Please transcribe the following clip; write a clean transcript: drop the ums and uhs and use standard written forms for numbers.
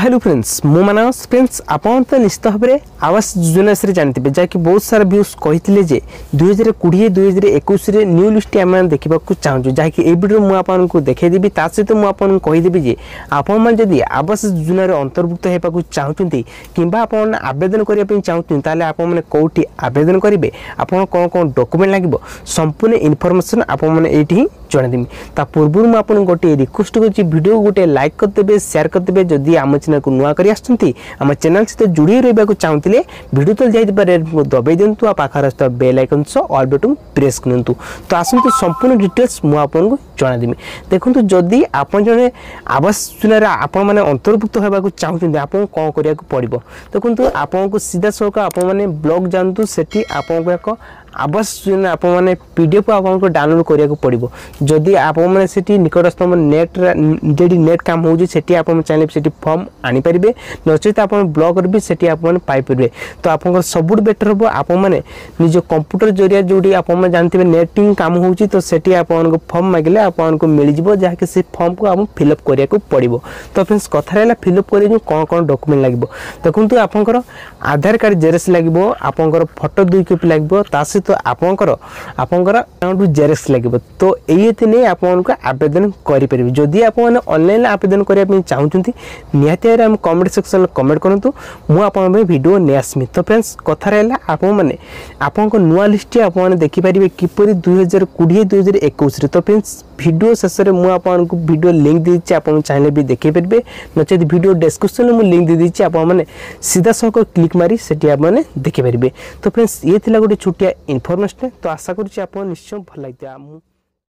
Hello friends मो मानस friends आपन तो निश्चित भाव में आवास योजना से जानते जहाँकि बहुत सारा व्यूज कहते जे 2020 2021 न्यू लिस्ट आम देखा चाहूँ जहाँकि ये वीडियो मुझे देखदेवी ता सहित मुझे कहीदेवी जे आपदी आवास योजन अंतर्भुक्त होगा चाहते कि आवेदन करने चाहते आपने कौटी आवेदन करेंगे आपन कौन कौन डॉक्यूमेंट लगे संपूर्ण इनफॉरमेशन आपठी जनादेवी ता पूर्व मुझे गोटे रिक्वेस्ट कर वीडियो गोटे लाइक करदे शेयर करदे जदि आम चैनल को नुआ कर आम चैनल सहित जोड़ी रहा चाहते वीडियो तले जाइए रेड को दबाई दिंतु पाखर बेल आइकन सह ऑल बटन प्रेस करूँ। तो आसतु संपूर्ण डिटेल्स मुझे जनादेवी। देखो जदि आप जड़े आवास योजना आपण मैंने अंतर्भुक्त होगा चाहते आप कौन करा पड़ो देखो आपको सीधा सड़क आपने ब्लॉग जानतु से आपको आवास योजना आप पीडीएफ आपको डाउनलोड करा पड़ो जदि आप निकटस्थ नेट जी नेट काम हो आप चाहिए से फॉर्म आनीपर नचेत आप ब्लॉक भी से पाइपर तो आप सब बेटर हम आप निज कंप्यूटर जरिया जो आप जानते नेटिंग काम हो तो सेठी आपको फॉर्म मांगे आपको मिल जाए जहाँकि से फॉर्म को आप फिलअप करा पड़ो। तो फ्रेंड्स कथा रहा फिलअप कर कौन कौन डॉक्यूमेंट लगे देखो आपंकर आधार कार्ड जेरेक्स लगे आपंकर फोटो 2 कॉपी लगे सहित आपंकर अकाउंट जेरेक्स लगे तो ये नहीं आपको आवेदन करेंगे जदि आप ऑनलाइन आवेदन करने चाहते निहाती आम कमेंट सेक्शन कमेंट करूँ मुझे वीडियो नहीं आसमी। तो फ्रेंड्स कथा रहा आप नुआ लिस्ट आप देखिपारे किपर 2020 2021 तो फ्रेंड्स वीडियो शेष में मुझे वीडियो लिंक दीजिए आप चाहिए भी देखे पारे नचेत वीडियो डिस्क्रिप्शन में लिंक दे दीजिए आप सीधा सड़क क्लिक मारी से देखिपारे। तो फ्रेंड्स ये गोटे छोटिया इनफॉरमेशन तो आशा करुँच आप निश्चय भल लगे।